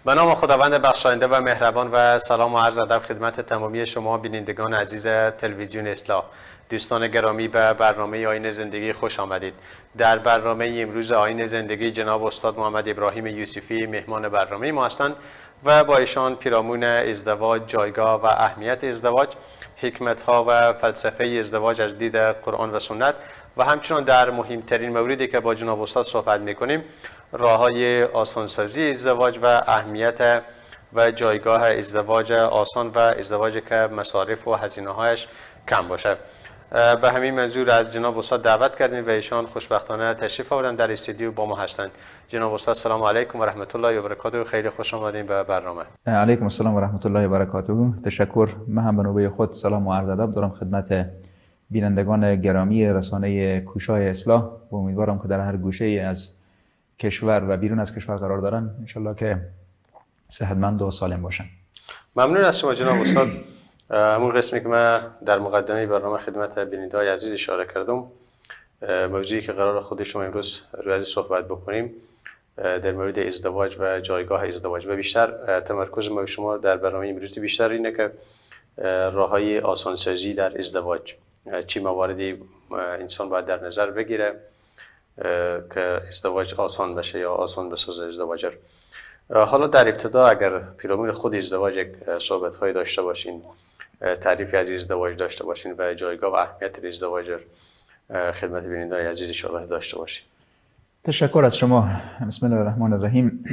به نام خداوند بخشاینده و مهربان و سلام و عرض ادب خدمت تمامی شما بینندگان عزیز تلویزیون اصلاح. دوستان گرامی، به برنامه آیین زندگی خوش آمدید. در برنامه امروز آیین زندگی جناب استاد محمد ابراهیم یوسفی مهمان برنامه ما هستند و با ایشان پیرامون ازدواج، جایگاه و اهمیت ازدواج، حکمت‌ها و فلسفه ازدواج از دید قرآن و سنت و همچنان در مهمترین موردی که با جناب استاد صحبت می‌کنیم، راه‌های آسانسازی ازدواج و اهمیت و جایگاه ازدواج آسان و ازدواجی که مصارف و هزینه‌هایش کم باشه. به همین منظور از جناب استاد دعوت کردیم و ایشان خوشبختانه تشریف آوردن در استودیو با ما هستند. جناب استاد سلام علیکم و رحمت الله و برکاته. خیلی خوش آمدین به برنامه. علیکم السلام و رحمت الله و برکاته. تشکر. من هم به نوبه خود سلام و عرض ادب دارم خدمت بینندگان گرامی رسانه کوشای اصلاح و امیدوارم که در هر گوشه از کشور و بیرون از کشور قرار دارن ان شاءالله که صحتمند و سالم باشن. ممنون از شما جناب استاد. همون قسمی که من در مقدمه برنامه خدمت بینندگان عزیز اشاره کردم، موضوعی که قرار خود شما امروز روی ازش صحبت بکنیم در مورد ازدواج و جایگاه ازدواج و بیشتر تمرکز ما شما در برنامه امروزی بیشتر اینه که راههای آسانسازی در ازدواج، چی مواردی انسان باید در نظر بگیره که ازدواج آسان بشه یا آسان بسازه ازدواج. حالا در ابتدا اگر پیرامون خود ازدواج یک صحبت‌های داشته باشین، تعریفی از ازدواج داشته باشین و جایگاه و اهمیت ازدواج خدمت بینندگان عزیز اشاره داشته باشین. تشکر از شما. بسم الله الرحمن الرحیم.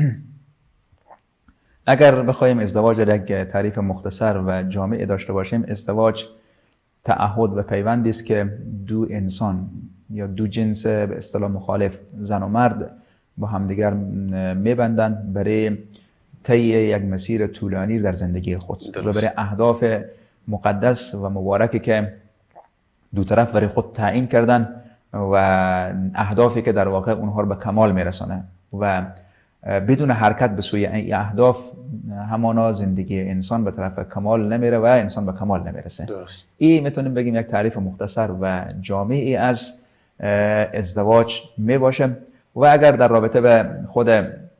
اگر بخوایم ازدواج را یک تعریف مختصر و جامع داشته باشیم، ازدواج تعهد و پیوندی است که دو انسان یا دو جنس به اصطلاح مخالف، زن و مرد، با همدیگر میبندند برای طی یک مسیر طولانی در زندگی خود و برای اهداف مقدس و مبارکی که دو طرف برای خود تعیین کردن و اهدافی که در واقع اونها رو به کمال میرسانه و بدون حرکت به سوی این اهداف همانا زندگی انسان به طرف کمال نمیره و انسان به کمال نمیرسه. درست. این میتونیم بگیم یک تعریف مختصر و جامعی از ازدواج میباشه. و اگر در رابطه به خود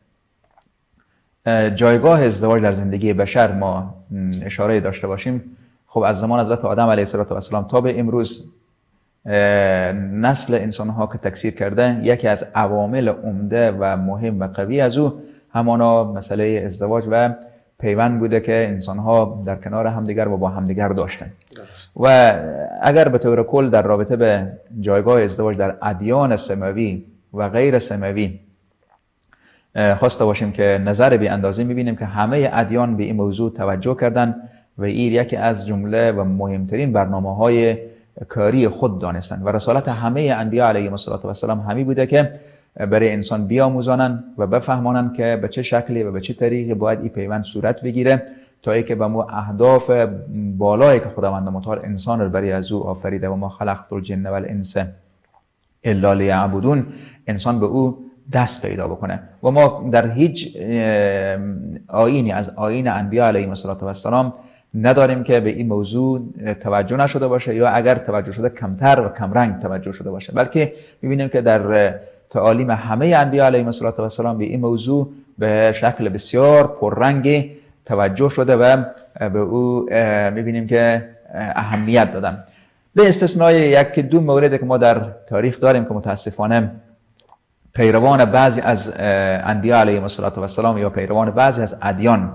جایگاه ازدواج در زندگی بشر ما اشاره داشته باشیم، خب از زمان حضرت آدم علیه السلام تا به امروز نسل انسان ها که تکثیر کرده، یکی از عوامل عمده و مهم و قوی از او همانا مسئله ازدواج و پیوند بوده که انسان ها در کنار همدیگر و با همدیگر داشتن. و اگر به طور کل در رابطه به جایگاه ازدواج در ادیان سماوی و غیر سماوی خواسته باشیم که نظر بی اندازه میبینیم که همه ادیان به این موضوع توجه کردن و این یکی از جمله و مهمترین برنامه‌های کاری خود دانستن و رسالت همه انبیا علیهم السلام همین بوده که برای انسان بیاموزانن و بفهمانن که به چه شکلی و به چه طریقی باید این پیوند صورت بگیره تا اینکه به مو اهداف بالایی که خداوند متعال انسان رو برای از او آفریده و ما خلقت الجن و الانس الا لیعبدون، انسان به او دست پیدا بکنه. و ما در هیچ آیینی از آیین انبیا علیهم السلام نداریم که به این موضوع توجه نشده باشه یا اگر توجه شده کمتر و کمرنگ توجه شده باشه، بلکه می‌بینیم که در تعالیم همه انبیا علیهم السلام به این موضوع به شکل بسیار پررنگی توجه شده و به او می‌بینیم که اهمیت دادن. به استثنای یک دو موردی که ما در تاریخ داریم که متاسفانه پیروان بعضی از انبیا علیهم السلام یا پیروان بعضی از ادیان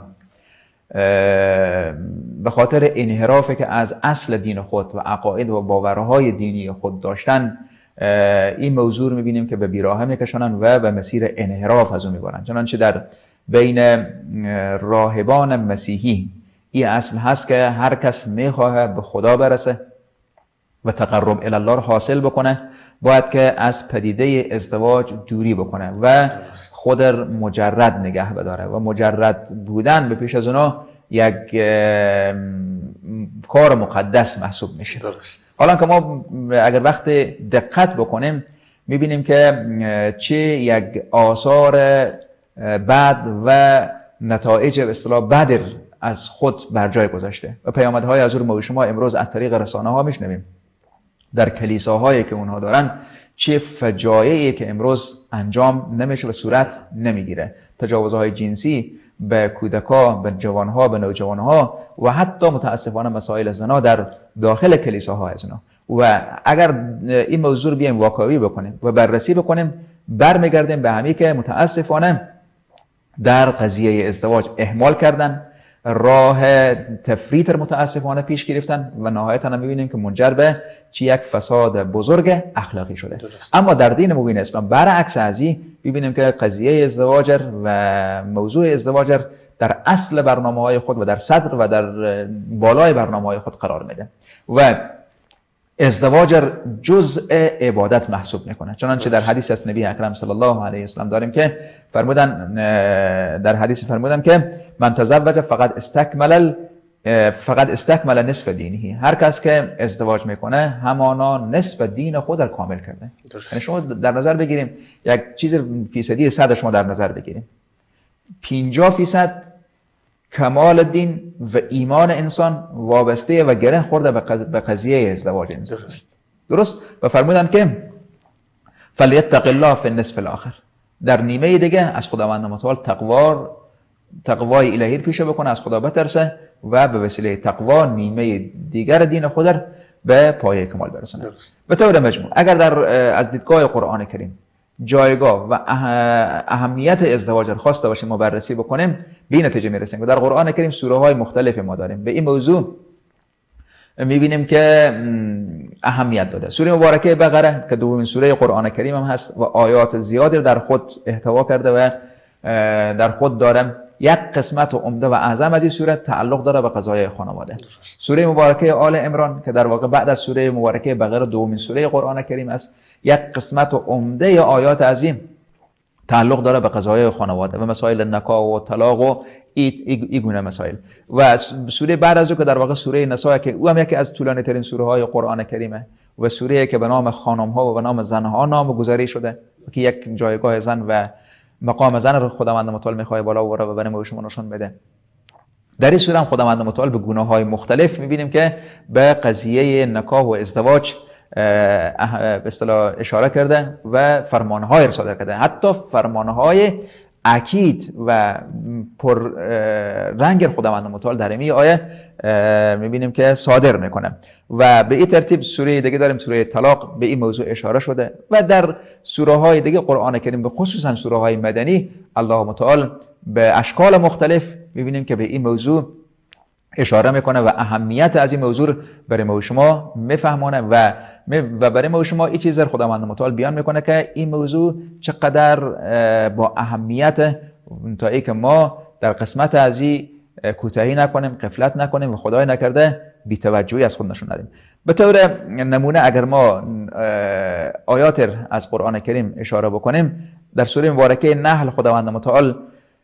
به خاطر انحرافی که از اصل دین خود و عقاید و باورهای دینی خود داشتن، این موضوع رو می‌بینیم که به بیراهه میکشانن و به مسیر انحراف از اون میبرن. چنانچه در بین راهبان مسیحی این اصل هست که هر کس میخواه به خدا برسه و تقرب الی الله رو حاصل بکنه باید که از پدیده ازدواج دوری بکنه و خود مجرد نگه بداره و مجرد بودن به پیش از اونا یک کار مقدس محسوب میشه. حالا که ما اگر وقت دقت بکنیم میبینیم که چه یک آثار بد و نتایج به اصطلاح بد از خود بر جای گذاشته و پیامدهای از اون ما شما امروز از طریق رسانه ها میشنویم در کلیساهایی که اونها دارن چه فجایعی که امروز انجام نمیشه و صورت نمیگیره. تجاوزهای جنسی به کودکا، به جوانها، به نوجوانها و حتی متاسفانه مسائل زنا در داخل کلیساها از اینا. و اگر این موضوع رو بیایم واکاوی بکنیم و بررسی بکنیم، برمیگردیم به همین که متاسفانه در قضیه ازدواج اهمال کردن، راه تفریط متاسفانه پیش گرفتن و نهایتا هم می‌بینیم که منجر به یک فساد بزرگ اخلاقی شده. اما در دین مبین اسلام برعکس از این می‌بینیم که قضیه ازدواج و موضوع ازدواج در اصل برنامه‌های خود و در صدر و در بالای برنامه‌های خود قرار میده و ازدواج جزء عبادت محسوب میکنه. چنانچه در حدیث از نبی اکرم صلی الله علیه و سلم داریم که فرمودن، در حدیث فرمودن که من تزوج فقط استکمل نصف دینه. هر کس که ازدواج میکنه همانا نصف دین خود را کامل کرده. یعنی شما در نظر بگیریم یک چیز فیصدی 100 شما در نظر بگیریم، 50% کمال دین و ایمان انسان وابسته و گره خورده به قضیه ازدواج انسان. درست. و فرمودن که فلیتق الله فی النصف الاخر، در نیمه دیگه از خداوند متعال تقوای الهی پیشه بکنه، از خدا بترسه و به وسیله تقوا نیمه دیگر دین خود به پایه کمال برسونه. به طور مجموع اگر از دیدگاه قرآن کریم جایگاه و اهمیت ازدواج را خواسته باشیم و بررسی بکنیم، به این نتیجه میرسیم که در قرآن کریم سوره های مختلفی ما داریم به این موضوع میبینیم که اهمیت داده. سوره مبارکه بقره که دومین سوره قرآن کریم هم هست و آیات زیادی در خود احتوا کرده و در خود داره، یک قسمت عمده و اعظم از این سوره تعلق داره به قضایای خانواده. سوره مبارکه آل عمران که در واقع بعد از سوره مبارکه بقره دومین سوره قرآن کریم است، یک قسمت عمده آیات عظیم تعلق داره به قضایای خانواده و مسائل نکاح و طلاق و این گونه مسائل. و سوره بعد از او که در واقع سوره نساء که او هم یکی از طولانی ترین سوره های قرآن کریمه و سوره که به نام خانم ها و به نام زن ها نامگذاری شده که یک جایگاه زن و مقام زن رو خداوند متعال میخواد بالا ببره و برای ما شما نشون بده. در این سوره هم خداوند متعال به گونه‌های مختلف میبینیم که به قضیه نکاح و ازدواج به اصطلاح اشاره کرده و فرمانهای صادر کرده، حتی فرمانهای اکید و پر رنگ خداوند متعال در این آیه میبینیم که صادر میکنه. و به این ترتیب سوره دیگه داریم، سوره طلاق، به این موضوع اشاره شده و در سوره های دیگه قرآن کریم به خصوصا سوره های مدنی الله متعال به اشکال مختلف میبینیم که به این موضوع اشاره میکنه و اهمیت از این موضوع برای ما شما میفهمونه و برای ما شما این چیز خداوند متعال بیان میکنه که این موضوع چقدر با اهمیت، تا ای که ما در قسمت از این کوتاهی نکنیم، غفلت نکنیم و خدای نکرده بی‌توجهی از خود نشون ندیم. به طور نمونه اگر ما آیات از قرآن کریم اشاره بکنیم، در سوره مبارکه نحل خداوند متعال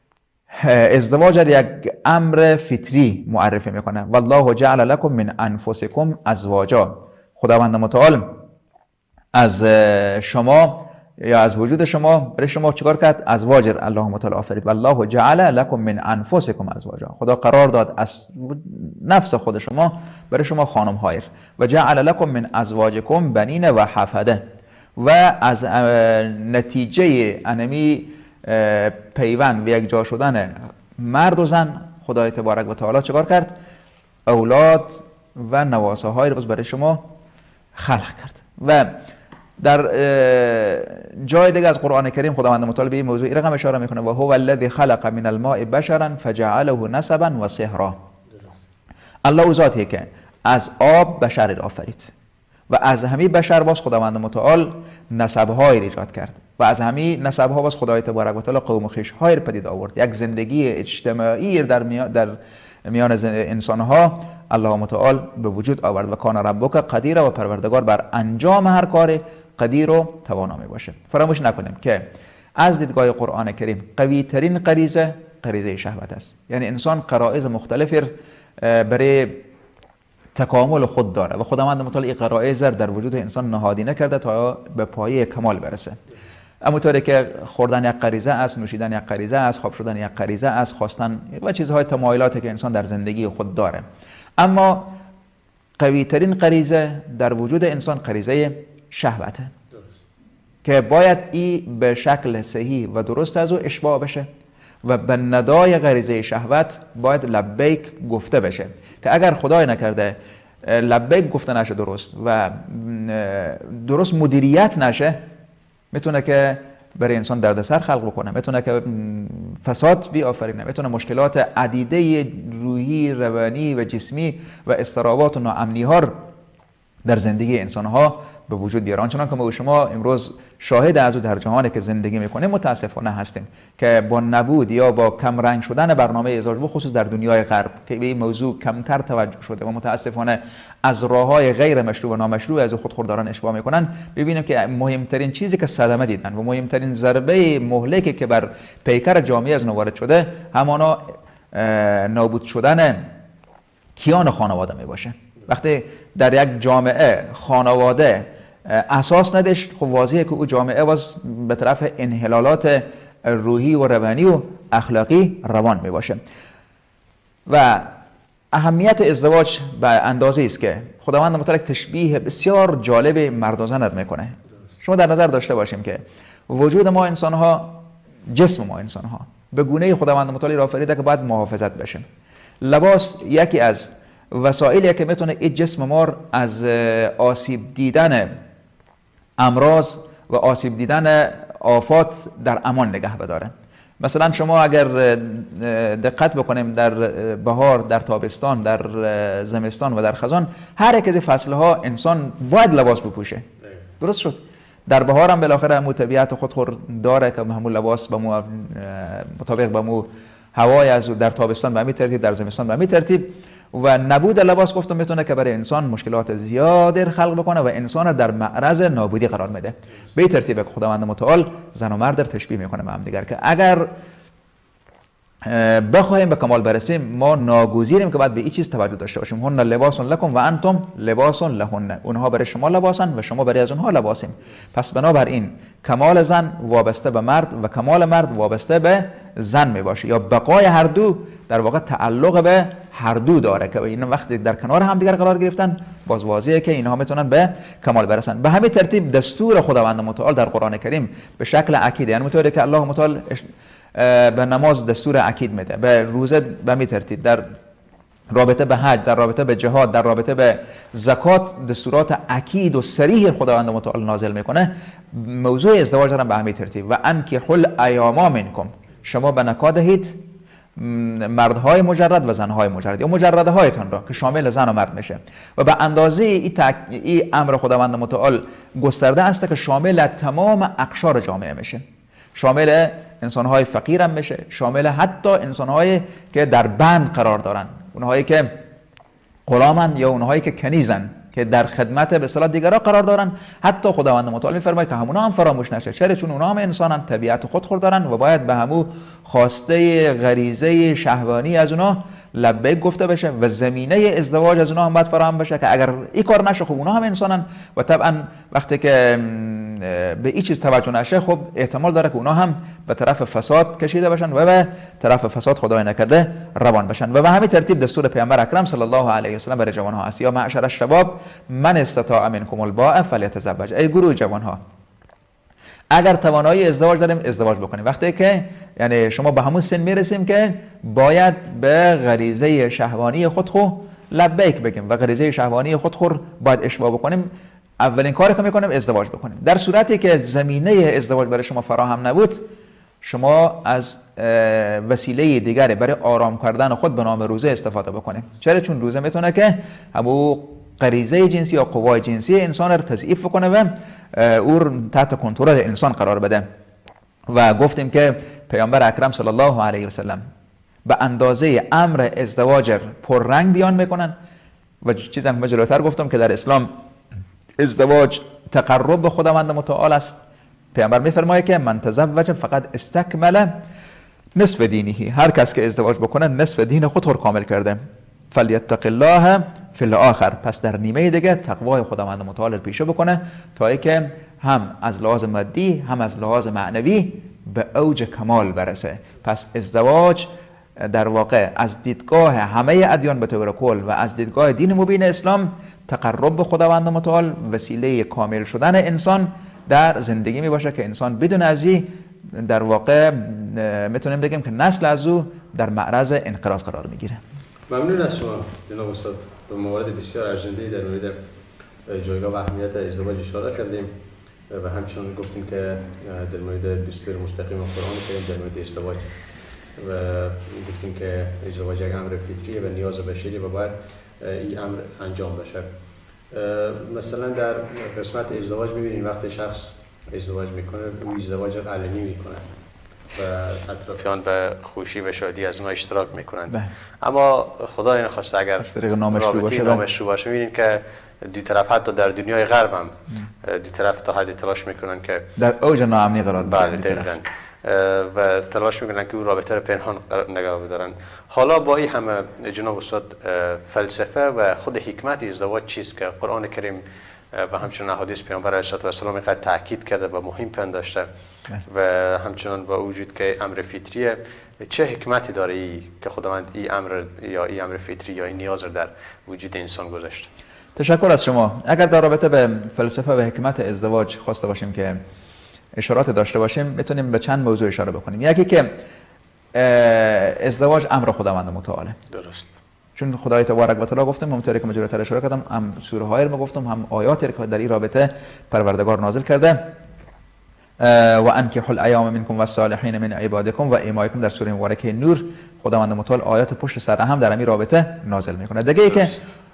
ازدواج یک امر فطری معرفی میکنه. والله جعل لكم من انفسکم ازواجا، خداوند متعال از شما یا از وجود شما برای شما چیکار کرد؟ ازواج الله متعال آفرید. والله جعل لكم من انفسکم ازواجا، خدا قرار داد از نفس خود شما برای شما خانم هایر. و جعل لكم من ازواجکم بنین و حفده، و از نتیجه انمی پیوند و یک جا شدن مرد و زن خدای تبارک و تعالی چیکار کرد؟ اولاد و نواسه های رو برای شما خلق کرد. و در جای دیگه از قرآن کریم خداوند متعال به این موضوع این رقم اشاره میکنه: و هو الذی خلق من الماء بشرا فجعله نسبا و صهرا. الله او ذاتی که از آب بشر را آفرید و از همین بشر باز خداوند متعال نسب‌های ایجاد کرد و از همین نسب‌ها باز خدای تبارک و تعالی قوم خویش‌های پدید آورد. یک زندگی اجتماعی در میان انسان‌ها الله متعال به وجود آورد. و کان ربک قدیر، و پروردگار بر انجام هر کار قدیر و توانا می باشه. فراموش نکنیم که از دیدگاه قرآن کریم قوی ترین غریزه شهوت است. یعنی انسان غرایز مختلفی برای تکامل خود داره و خداوند متعال این غرایز در وجود انسان نهادینه کرده تا به پایه کمال برسه. همونطوری که خوردن یک غریزه است، نوشیدن یک غریزه است، خواب شدن یک غریزه است، خواستن و چیزهای تمایلاتی که انسان در زندگی خود داره. اما قوی ترین غریزه در وجود انسان غریزه شهوته که باید این به شکل صحیح و درست از او اشباع بشه و به ندای غریزه شهوت باید لبیک گفته بشه که اگر خدای نکرده لبیک گفته نشه درست و درست مدیریت نشه، میتونه که برای انسان دردسر خلق بکنه، میتونه که فساد بیافرینه، میتونه مشکلات عدیده روحی، روانی و جسمی و اضطرابات و ناامنی ها در زندگی انسان ها به وجود بیاره. آنچنان که ما شما امروز شاهد از او در جهانی که زندگی میکنیم متاسفانه هستیم که با نبود یا با کم رنگ شدن برنامه ازدواج، بخصوص در دنیای غرب که به این موضوع کمتر توجه شده و متاسفانه از راههای غیر مشروع و نامشروع از خودخورداران اشباع میکنن، ببینیم که مهمترین چیزی که صدمه دیدن و مهمترین ضربه مهلکی که بر پیکر جامعه از نو وارد شده همانا نابود شدن کیان خانواده می باشه. وقتی در یک جامعه خانواده اساس نداشت، خب واضحه که او جامعه باز به طرف انحلالات روحی و روانی و اخلاقی روان می باشه. و اهمیت ازدواج به اندازه است که خداوند متعال تشبیه بسیار جالب مرد و زن میکنه. شما در نظر داشته باشیم که وجود ما انسان ها، جسم ما انسان ها به گونه خداوند متعال را آفریده که باید محافظت بشه. لباس یکی از وسایلی که میتونه این جسم ما از آسیب دیدن امراض و آسیب دیدن آفات در امان نگه بداره. مثلا شما اگر دقت بکنیم در بهار، در تابستان، در زمستان و در خزان، هر یک از فصلها انسان باید لباس بپوشه. درست شد؟ در بهار هم بالاخره همون طبیعت خودخور داره که همون لباس به مطابق به مو هوای از در تابستان به همین ترتیب، در زمستان به همین ترتیب. و نبود لباس گفتم میتونه که برای انسان مشکلات زیادی خلق بکنه و انسان در معرض نابودی قرار میده. به این ترتیب که خداوند متعال زن و مرد در تشبیه میکنه به هم دیگر که اگر بخوایم به کمال برسیم ما ناگزیریم که باید به این چیز توجه داشته باشیم. هن لباس لکم و انتم لباس لهن. اونها برای شما لباسن و شما برای از اونها لباسیم. پس بنابراین کمال زن وابسته به مرد و کمال مرد وابسته به زن می باشه، یا بقای هر دو در واقع تعلق به هر دو داره که این وقتی در کنار هم دیگر قرار گرفتن باز واضحه که اینها میتونن به کمال برسن. به همین ترتیب دستور خداوند متعال در قرآن کریم به شکل اکید، یعنی مطوری که الله متعال به نماز دستور اکید میده، به روزه به همین ترتیب، در رابطه به حج، در رابطه به جهاد، در رابطه به زکات دستورات اکید و صریح خداوند متعال نازل میکنه. موضوع ازدواج هم به همین ترتیب و انکحوا الایاما منکم، شما به نکاح دهید مردهای مجرد و زنهای مجرد یا مجرده هایتان را که شامل زن و مرد میشه. و به اندازه این امر خداوند متعال گسترده است که شامل تمام اقشار جامعه میشه، شامل انسانهای فقیر هم میشه، شامل حتی انسانهایی که در بند قرار دارن، اونهایی که غلامن یا اونهایی که کنیزن که در خدمت به اصطلاح دیگران قرار دارن. حتی خداوند متعال میفرماید که همونا هم فراموش نشه، چرا؟ چون اونها هم انسانن، طبیعت خودخور دارن و باید به همو خواسته غریزه شهوانی از اونها لبیک گفته بشه و زمینه ازدواج از اونها هم باید فراهم بشه که اگر این کار نشه خب اونها هم انسانن و طبعا وقتی که به این چیز توجه نشه خب احتمال داره که اونها هم به طرف فساد کشیده بشن و به طرف فساد خدای نکرده روان بشن. و به همین ترتیب دستور پیامبر اکرم صلی الله علیه و سلم برای جوانها است: یا معشر الشباب من استطاع منکم الباء فلیتزوج. ای گروه جوانها اگر توانایی ازدواج داریم ازدواج بکنیم. وقتی که یعنی شما به همون سن میرسیم که باید به غریزه شهوانی خود خو لبیک بگیم و غریزه شهوانی خود خور باید اشباع بکنیم. اولین کاری که میکنیم ازدواج بکنیم. در صورتی که زمینه ازدواج برای شما فراهم نبود، شما از وسیله دیگری برای آرام کردن خود به نام روزه استفاده بکنیم. چرا؟ چون روزه میتونه که همون غریزه جنسی یا قوای جنسی انسان رو تضعیف کنه و او تحت کنترل انسان قرار بده. و گفتیم که پیامبر اکرم صلی الله علیه و سلم به اندازه امر ازدواج پررنگ بیان میکنن و چیزی هم جلوتر گفتم که در اسلام ازدواج تقرب به خداوند متعال است. پیامبر میفرماید که من تزوج فقط استکمل نصف دینی، هر کس که ازدواج بکنه نصف دین خود رو کامل کرده. فلیتق الله فی الاخر، پس در نیمه دیگه تقوای خداوند متعال پیشه بکنه تا اینکه هم از لحاظ مادی هم از لحاظ معنوی به اوج کمال برسه. پس ازدواج در واقع از دیدگاه همه ادیان به طور کل و از دیدگاه دین مبین اسلام تقرب به خداوند متعال وسیله کامل شدن انسان در زندگی می باشه که انسان بدون از این در واقع میتونیم بگیم که نسل از او در معرض انقراض قرار میگیره. ممنون از شما جناب استاد. به موارد بسیار ارزنده در مورد جایگاه و اهمیت ازدواج اشاره کردیم و همچنین گفتیم که در مورد دستور مستقیم قرآن کریم در مورد ازدواج و گفتیم که ازدواج یک امر فطریه و نیاز بشری و باید این امر انجام بشه. مثلا در قسمت ازدواج می‌بینیم وقتی شخص ازدواج میکنه اون ازدواج علنی میکنه و اطرافیان به خوشی و شادی از اونها اشتراک میکنند. اما خدا نخواسته اگر رابطه نامشروع باشه می‌بینیم که دو طرف حتی در دنیای غرب هم دو طرف تا حدی تلاش میکنن که در اوج ناامنی قرار بگیرن و تلاش میکنن که اون رابطه رو پنهان نگاه بدارن. حالا با این همه جناب استاد فلسفه و خود حکمت ازدواج چیست که قرآن کریم و همچنین احادیث پیامبر علیه السلام اینقدر تاکید کرده و مهم پنداشته و همچنین با وجود که امر فطریه، چه حکمتی داره ای که خداوند این امر یا این امر فطری یا این نیاز رو در وجود انسان گذاشته؟ تشکر از شما. اگر در رابطه به فلسفه و حکمت ازدواج خواسته باشیم که اشارات داشته باشیم میتونیم به چند موضوع اشاره بکنیم. یکی که ازدواج امر خداوند متعاله. درست. چون خدای تبارک و تعالی گفتم همونطوری که مجرد اشاره کردم هم سوره های رو گفتم هم آیاتی که در این رابطه پروردگار نازل کرده و انکحوا الایام منکم والصالحین من عبادکم و ایمائکم در سوره مبارکه نور خداوند متعال آیات پشت سر هم در این رابطه نازل میکنه. دیگه ای که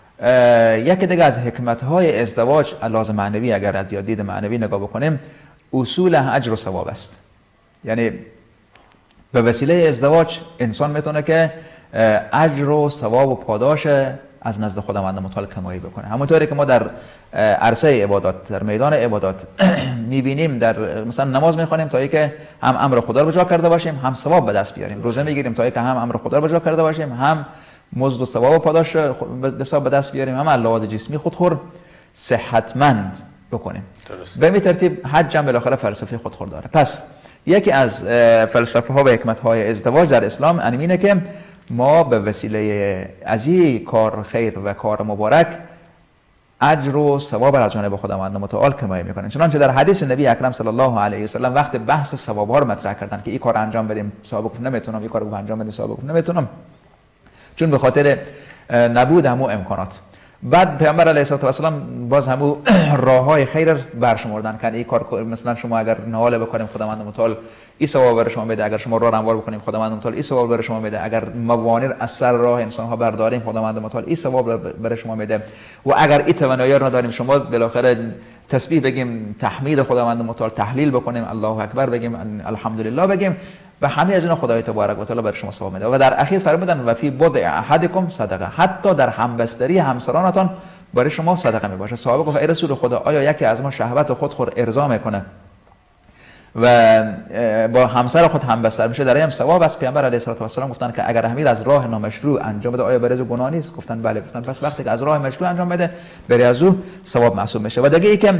یکی دیگه از حکمت های ازدواج لازم معنوی اگر از دید معنوی نگاه بکنیم اصول اجر و ثواب است. یعنی به وسیله ازدواج انسان میتونه که اجر و ثواب و پاداش از نزد خداوند متعال کمایی بکنه. همونطوری که ما در عرصه عبادات در میدان عبادات میبینیم در مثلا نماز میخوانیم تا اینکه هم امر خدا رو بجا کرده باشیم هم ثواب به دست بیاریم. روزه میگیریم تا اینکه هم امر خدا رو بجا کرده باشیم هم مزد و ثواب و پاداش به دست بیاریم، هم لحاظ جسمی خودخور صحتمند بکنیم. به این ترتیب حج هم بالاخره فلسفه خودخور داره. پس یکی از فلسفه ها و حکمت های ازدواج در اسلام اینه که ما به وسیله از این کار خیر و کار مبارک اجر و ثواب از جانب خداوند متعال کمایی میکنن. چنانچه در حدیث نبی اکرم صلی الله علیه و سلم وقت بحث ثواب ها رو مطرح کردن که این کار انجام بدیم ثواب گفت نمیتونم، این کارو انجام بدیم ثواب گفت نمیتونم، چون به خاطر نبود همو امکانات. بعد پیامبر علیه السلام باز همو راههای خیر برشمردن که این کار مثلا شما اگر نهاله بکنیم خداوند متعال این ثواب برای شما میده، اگر شما راه هموار بکنیم خداوند متعال این ثواب برای شما میده، اگر موانع از سر راه انسان ها برداریم خداوند متعال این ثواب برای شما میده، و اگر این توانایی رو نداریم شما بالاخره تسبیح بگیم، تحمید خداوند متعال تحلیل بکنیم، الله اکبر بگیم، الحمدلله بگیم، و همه از اینا خدای تبارک و تعالی برای شما ثواب میده. و در اخیر فرمودن و فی بضع احدکم صدقه، حتی در همبستری همسرانتان برای شما صدقه میباشه. صحابه گفت ای رسول خدا آیا یکی از ما شهوت خودخور ارضا میکنه و با همسر خود همبستر میشه در هم ثواب است؟ پیامبر علیه السلام گفتن که اگر امیر از راه نامشروع انجام بده آیا برای او گناه نیست؟ گفتن بله. گفتن پس وقتی که از راه مشروع انجام بده برای از او ثواب محسوب میشه. و دیگه یکم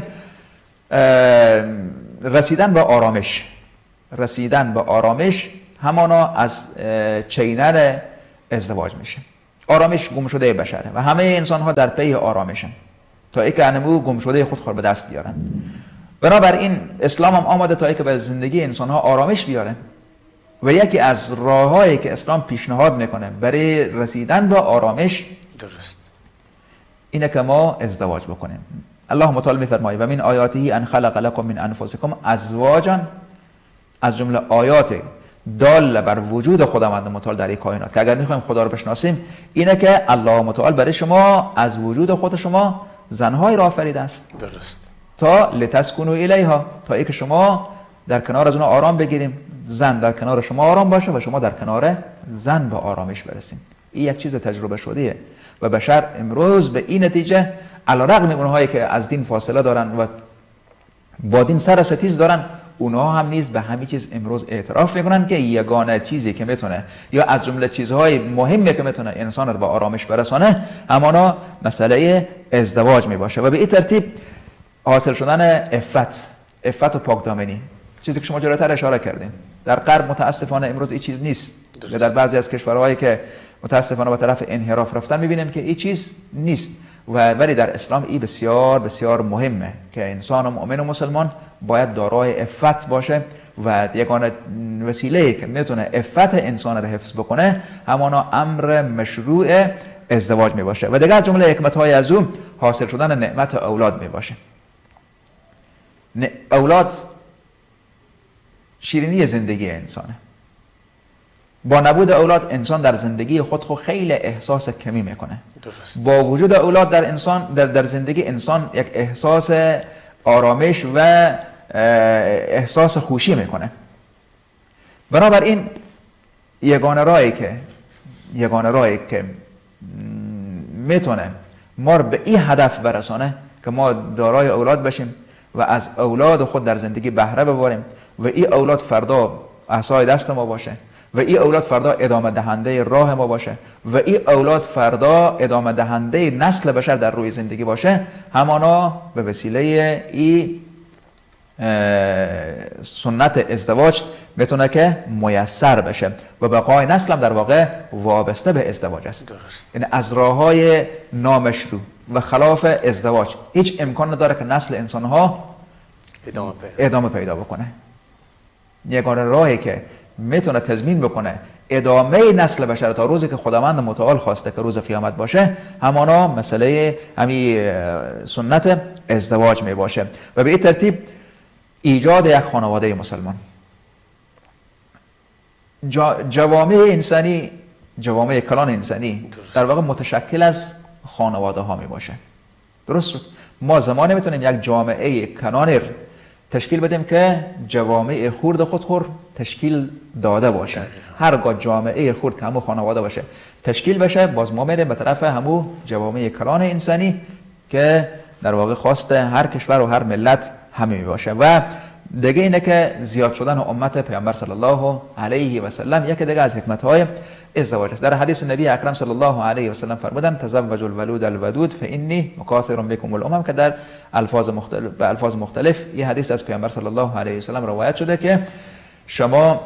رسیدن به آرامش، رسیدن به آرامش همانا از چینر ازدواج میشه. آرامش گمشده بشره و همه انسان ها در پی آرامشن تا اینکه انمو گمشده خودخور به دست بیارن. بنابراین اسلام هم آمده تا اینکه به زندگی انسان ها آرامش بیاره و یکی از راههایی که اسلام پیشنهاد میکنه برای رسیدن به آرامش درست اینه که ما ازدواج بکنیم. الله متعال میفرماید و من آیاته ان خلق لكم من انفسکم ازواجا، از جمله آیات دال بر وجود خداوند متعال در این کائنات که اگر میخوایم خدا رو بشناسیم اینه که الله متعال برای شما از وجود خود شما زنهای را آفریده است. درست. تا لتسکنوا الیها، تا اینکه شما در کنار از اونها آرام بگیریم، زن در کنار شما آرام باشه و شما در کنار زن به آرامش برسیم. این یک چیز تجربه شده‌ایه و بشر امروز به این نتیجه علیرغم اونهایی که از دین فاصله دارن و با دین سر ستیز دارن اونها هم نیز به همین چیز امروز اعتراف میکنن که یگانه چیزی که میتونه یا از جمله چیزهای مهمی که میتونه انسان رو به آرامش برسانه همانا مسئله ازدواج میباشه و به این ترتیب حاصل شدن عفت و پاکدامنی، چیزی که شما جلوتر اشاره کردیم. در غرب متاسفانه امروز این چیز نیست یا در بعضی از کشورهایی که متاسفانه به طرف انحراف رفتن میبینیم که این چیز نیست ولی در اسلام این بسیار بسیار مهمه که انسان و مؤمن و مسلمان باید دارای عفت باشه و یگانه وسیله‌ای که میتونه عفت انسان رو حفظ بکنه همانا امر مشروع ازدواج می باشه. و دیگه از جمله حکمت‌های از اون حاصل شدن نعمت اولاد می باشه. اولاد شیرینی زندگی انسانه. با نبود اولاد انسان در زندگی خود خیلی احساس کمی میکنه. درست. با وجود اولاد در انسان در زندگی انسان یک احساس آرامش و احساس خوشی میکنه. بنابراین یگانه راهی که میتونه ما به این هدف برسانه که ما دارای اولاد بشیم و از اولاد خود در زندگی بهره ببریم و این اولاد فردا عصای دست ما باشه و این اولاد فردا ادامه دهنده راه ما باشه و این اولاد فردا ادامه دهنده نسل بشر در روی زندگی باشه، همانا به وسیله این سنت ازدواج میتونه که میسر بشه و بقای نسل هم در واقع وابسته به ازدواج است. این از راههای نامشروع و خلاف ازدواج هیچ امکان نداره که نسل انسانها ادامه پیدا بکنه. یگانه راهی که میتونه تضمین بکنه ادامه نسل بشر تا روزی که خداوند متعال خواسته که روز قیامت باشه، همانا مسئله همین سنت ازدواج می باشه و به این ترتیب ایجاد یک خانواده مسلمان. جوامع کلان انسانی در واقع متشکل از خانواده ها می باشه. درست شد؟ ما زمانی میتونیم یک جامعه کلان تشکیل بدیم که جوامع خرد خود تشکیل داده باشه. هرگاه جامعه خرد که همون خانواده باشه تشکیل بشه، باز ما میریم به طرف همون جوامع کلان انسانی که در واقع خواست هر کشور و هر ملت همین باشه. و دیگه اینه که زیاد شدن امت پیامبر صلی الله علیه و سلم یک دیگه از حکمت‌های ازدواج است. در حدیث نبی اکرم صلی الله علیه و سلم فرمودن تزوج الولود الودود فانی مکاثر بكم الامم، که در الفاظ مختلف این حدیث از پیامبر صلی الله علیه و سلم روایت شده که شما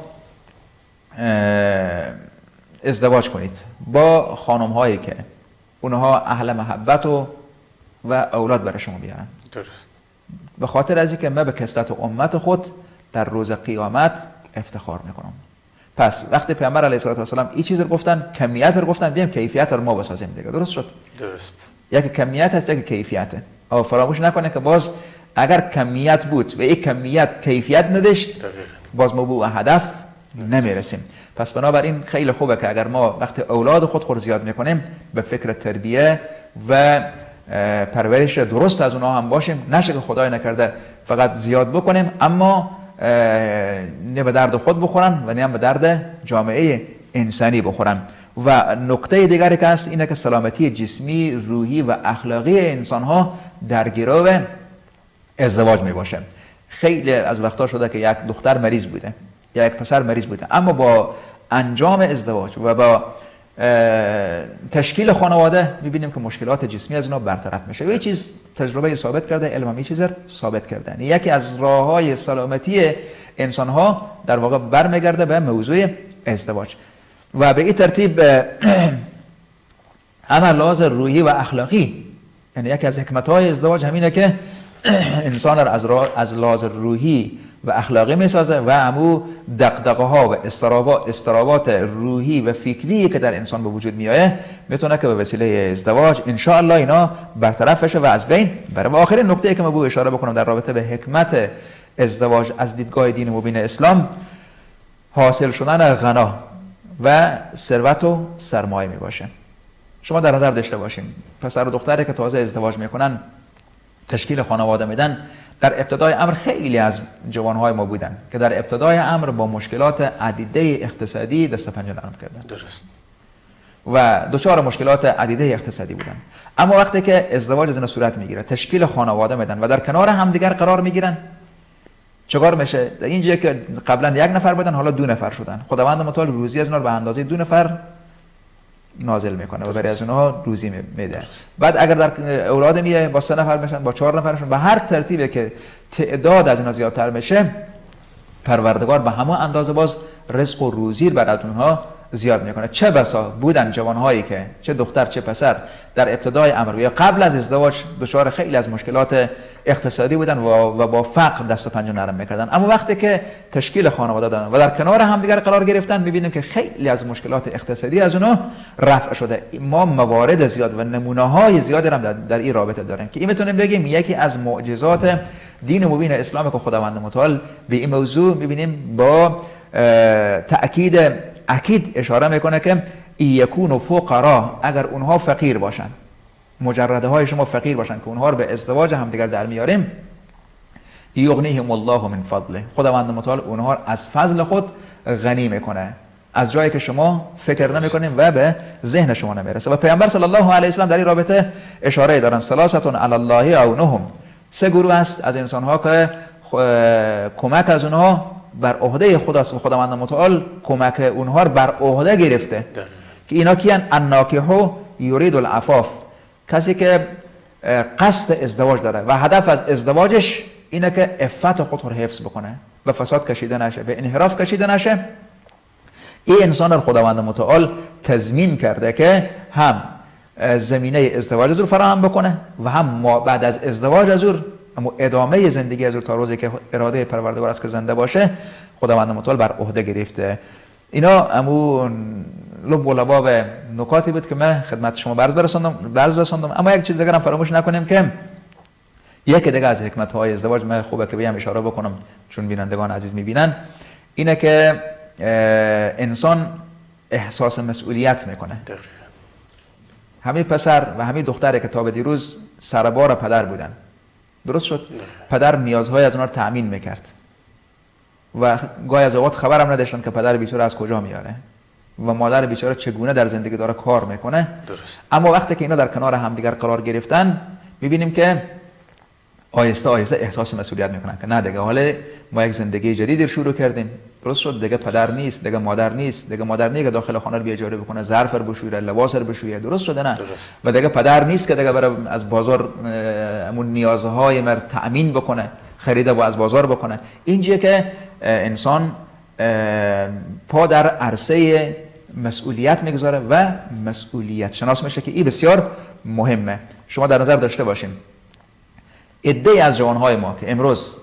ازدواج کنید با خانم هایی که اونها اهل محبت و اولاد برای شما بیارن. درست. به خاطر از اینکه من به کثرت امت خود در روز قیامت افتخار میکنم. پس وقتی پیامبر علیه الصلاه و السلام این چیز رو گفتن، کمیت رو گفتن، بیام کیفیت رو ما بسازیم دیگه. درست شد؟ درست. یک کمیت هست، یک کیفیته. اما فراموش نکنه که باز اگر کمیت بود و یک کمیت کیفیت نداشت، باز ما به هدف نمیرسیم. پس بنابراین خیلی خوبه که اگر ما وقتی اولاد خود زیاد میکنیم به فکر تربیه و پرورش درست از اونها هم باشیم، نشه که خدای نکرده فقط زیاد بکنیم اما نه به درد خود بخورن و نه هم به درد جامعه انسانی بخورن. و نکته دیگری که هست اینه که سلامتی جسمی، روحی و اخلاقی انسان ها در گرو ازدواج می باشه. خیلی از وقتا شده که یک دختر مریض بوده یا یک پسر مریض بوده، اما با انجام ازدواج و با تشکیل خانواده میبینیم که مشکلات جسمی از اینا برطرف میشه. و یه چیز تجربه ثابت کرده، علم هم یه چیز ثابت کرده. یکی از راههای سلامتی انسان ها در واقع برمیگرده به موضوع ازدواج و به این ترتیب اما لحاظ روحی و اخلاقی، یعنی یکی از حکمت‌های ازدواج همینه که انسان را از لحاظ روحی و اخلاقی میسازه و همو دغدغه ها و استرابات روحی و فکری که در انسان به وجود میایه میتونه که به وسیله ازدواج ان شاء الله اینا برطرف بشه و از بین بره. و آخرین نکته که من باید اشاره بکنم در رابطه به حکمت ازدواج از دیدگاه دین مبین اسلام، حاصل شدن غنا و ثروت و سرمایه می باشه. شما در نظر داشته باشین پسر و دختری که تازه ازدواج میکنن، تشکیل خانواده میدن، در ابتدای امر خیلی از جوانهای ما بودن که در ابتدای امر با مشکلات عدیده اقتصادی دست پنجه نرم کردن. درست. و دچار مشکلات عدیده اقتصادی بودن. اما وقتی که ازدواج از این صورت میگیره، تشکیل خانواده میدن و در کنار همدیگر قرار میگیرن، چیکار میشه؟ در اینجا که قبلا یک نفر بودن حالا 2 نفر شدن. خداوند متعال روزی از اینا به اندازه 2 نفر نازل میکنه و برای از اونها روزی میده. بعد اگر در اولاد میه با 3 نفر میشن، با 4 نفر میشن، به هر ترتیبی که تعداد از اینا زیادتر میشه، پروردگار به همون اندازه باز رزق و روزی برای اونها زیاد میکنه. چه بسا بودن جوانهایی که چه دختر چه پسر در ابتدای امر یا قبل از ازدواج دچار خیلی از مشکلات اقتصادی بودن و با فقر دست و پنجه نرم میکردن، اما وقتی که تشکیل خانواده دادن و در کنار همدیگر قرار گرفتن میبینیم که خیلی از مشکلات اقتصادی از اونها رفع شده. ما موارد زیاد و نمونه های زیادی هم در این رابطه داریم که این میتونیم بگیم یکی از معجزات دین مبین اسلام که خداوند متعال به این موضوع میبینیم با تأکید اکید اشاره میکنه که یکون فقرا، اگر اونها فقیر باشن، مجرده های شما فقیر باشن که اونها رو به ازدواج همدیگر در میاریم، یغنیهم الله من فضله، خداوند متعال اونها از فضل خود غنی میکنه از جایی که شما فکر نمیکنیم و به ذهن شما نمیرسه. و پیامبر صلی الله علیه و سلم در این رابطه اشاره دارن ثلاثه علی الله عونهم، سه گروه است از انسان ها که کمک از اونها بر عهده خداست و خداوند متعال کمک اونها بر عهده گرفته که اینا کیان؟ الناکح یرید العفاف، کسی که قصد ازدواج داره و هدف از ازدواجش اینه که عفت خود رو حفظ بکنه، به فساد کشیده نشه، به انحراف کشیده نشه. این انسان رو خداوند متعال تضمین کرده که هم زمینه ازدواج از او فراهم بکنه و هم بعد از ازدواج از او ادامه زندگی از او تا روزی که اراده پروردگار است که زنده باشه خداوند متعال بر عهده گرفته. اینا امون لب و لباب نکاتی بود که من خدمت شما برز برساندم. اما یک چیز دیگر هم فراموش نکنیم که یکی دیگه از حکمت های ازدواج من خوبه که بهم اشاره بکنم چون بینندگان عزیز میبینن، اینه که انسان احساس مسئولیت میکنه. همین پسر و همین دختری که تا به دیروز سربار پدر بودن، درست شد؟ پدر نیازهای از اونها رو تأمین میکرد و گاهی از اوقات خبرم نداشتن که پدر بیچاره از کجا میاره و مادر بیچاره چگونه در زندگی داره کار میکنه. درست. اما وقتی که اینا در کنار همدیگر قرار گرفتن میبینیم که آهسته آهسته احساس مسئولیت میکنن که نه دیگه حالا ما یک زندگی جدیدی رو شروع کردیم، درست شد؟ دیگه پدر نیست، دیگه مادر نیست، دیگه مادر نیست که داخل خانه رو بی اجاره بکنه، ظرف رو بشویه، لباس رو بشویه، درست شده نه؟ درست. و دیگه پدر نیست که دیگه بره از بازار همون نیازهای مر تأمین بکنه، خریده با از بازار بکنه. اینجیه که انسان پا در عرصه مسئولیت میگذاره و مسئولیت شناس میشه که این بسیار مهمه. شما در نظر داشته باشیم عده از جوانهای ما که امروز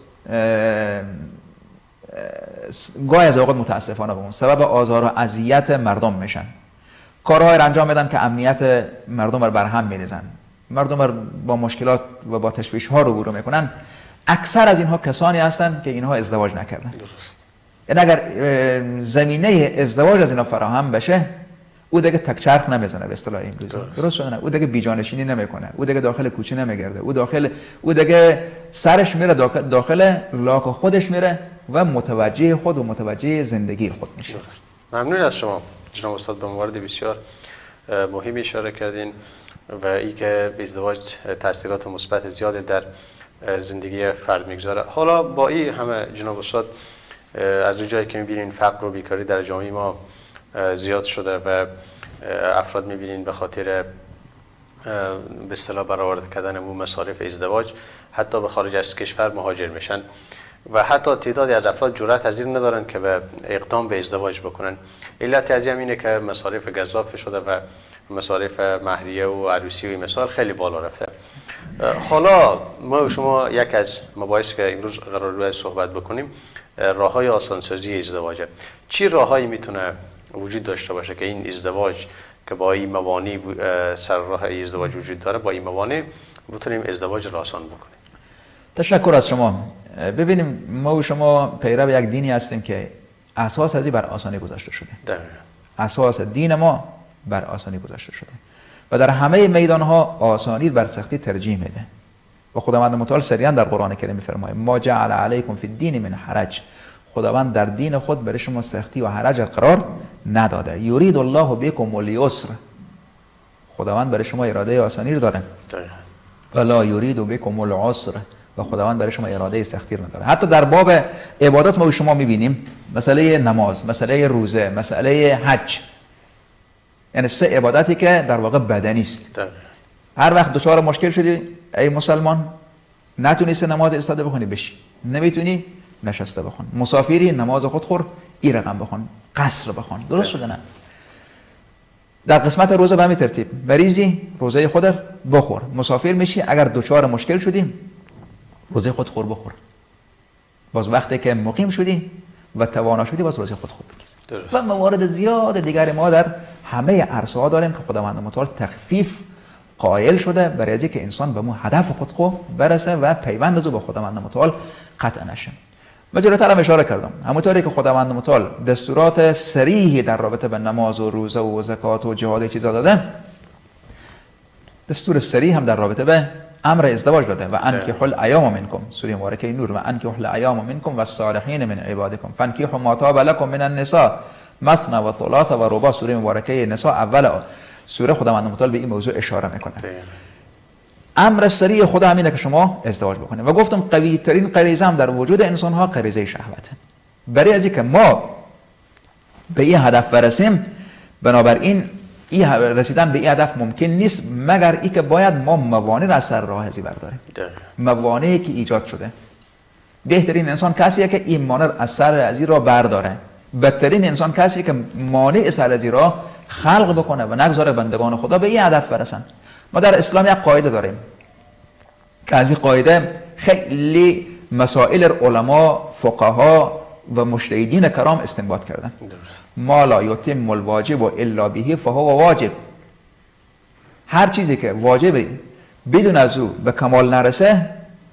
گاهی از اوقات متاسفانه بمون سبب آزار و اذیت مردم میشن، کارهای انجام میدن که امنیت مردم رو برهم میریزن، مردم رو با مشکلات و با تشویش ها روبرو میکنن. اکثر از اینها کسانی هستند که اینها ازدواج نکردن. درست. یعنی اگر زمینه ازدواج از اینا فراهم بشه او دیگه تک چرخ نمیزنه به اصطلاح امروزی، درست شده نه؟ او دیگه بیجانشینی نمیکنه، او دیگه داخل کوچه نمیگرده، او دیگه سرش میره داخل لاک خودش میره و متوجه خود و متوجه زندگی خود میشه. درست. ممنون از شما جناب استاد، به موارد بسیار مهمی اشاره کردین و ای که ازدواج تاثیرات مثبت زیاد در زندگی فرد میگذاره. حالا با این همه جناب استاد از اون جایی که میبینین فقر و بیکاری در جامعه ما زیاد شده و افراد میبینین به خاطر به اصطلاح برآورده کردن اون مصارف ازدواج حتی به خارج از کشور مهاجر میشن و حتی تعدادی از افراد جرأت از این ندارن که به اقدام به ازدواج بکنن. علت از اینه که مصارف گزاف شده و مصارف مهریه و عروسی و مثال خیلی بالا رفته. حالا ما و شما یک از مباحث که امروز قرار روی صحبت بکنیم راههای آسانسازی ازدواجه. چی راههایی میتونه وجود داشته باشه که این ازدواج که با این موانع سر راه ازدواج وجود داره، با این موانع بتونیم ازدواج را آسان بکنیم؟ تشکر از شما. ببینیم ما و شما پیرو یک دینی هستیم که اساس ازی بر آسانی گذاشته شده. اساس دین ما بر آسانی گذاشته شده و در همه میدان ها آسانی بر سختی ترجیح میده و خداوند متعال سریعا در قرآن کریم میفرماید ما جعل علیکم فی الدین من حرج، خداوند در دین خود برای شما سختی و حرج قرار نداده. یرید الله بکم الیسر، خداوند برای شما اراده آسانی رو داره. ولا یرید بکم العسر، و خداوند برای شما اراده سختی رو نداره. حتی در باب عبادات ما و شما میبینیم مسئله نماز، مسئله روزه، مسئله حج، یعنی سه عبادتی که در واقع بدنی است. هر وقت دچار مشکل شدی ای مسلمان نتونی نماز ایستاده بخونی بشی، نمیتونی نشسته بخون، مسافری نماز خود خور این رقم بخون، قصر بخون، درست شده نه؟ در قسمت روزه به همین ترتیب، مریضی روزه خودت بخور، مسافر میشی اگر دچار مشکل شدی روزه خود خور بخور، باز وقتی که مقیم شدی و توانا شدی باز روزه خود بگیر. و موارد زیاد دیگر ما در همه عرصه ها داریم که خداوند متعال تخفیف قائل شده برای از اینکه انسان به مو هدف خود برسه و پیوند او با خداوند متعال قطع نشه. و جلوتر هم اشاره کردم همونطوری که خداوند متعال دستورات صریحی در رابطه به نماز و روزه و زکات و جهاد چیزا داده، دستور صریح هم در رابطه به امر ازدواج داده. و انکحوا الایام منکم، سوره مبارکه نور، و انکحوا الایام منکم والصالحین من عبادکم فانکحوا ما طاب لكم من النساء مثنى و ثلاث و رباع، سوره مبارکه نساء اول سوره خداوند متعال به این موضوع اشاره میکنه. امر صریح خدا همینه که شما ازدواج بکنید. و گفتم قوی ترین غریزه هم در وجود انسان ها غریزه شهوته. برای از اینکه ما به این هدف برسیم، بنابراین این رسیدن به این هدف ممکن نیست مگر اینکه باید ما موانع را از سر راه ازی برداریم. موانعی که ایجاد شده. بهترین انسان کسیه که این مانع از سر ازی را برداره. بدترین انسان کسیه که مانع سر ازی را خلق بکنه و نگذاره بندگان خدا به این هدف برسن. ما در اسلام یک قاعده داریم که از این قاعده خیلی مسائل علما، فقها و مجتهدین کرام استنباط کردن. ما لا یتم الواجب الا به فهو واجب. هر چیزی که واجبه بدون از او به کمال نرسه،